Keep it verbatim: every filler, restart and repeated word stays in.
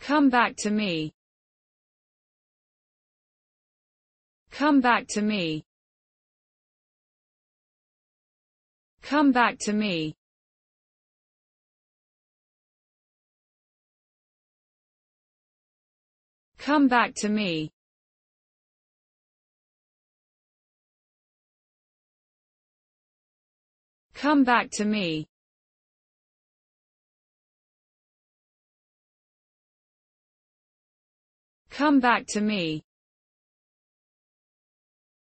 Come back to me. Come back to me. Come back to me. Come back to me. Come back to me. Come back to me.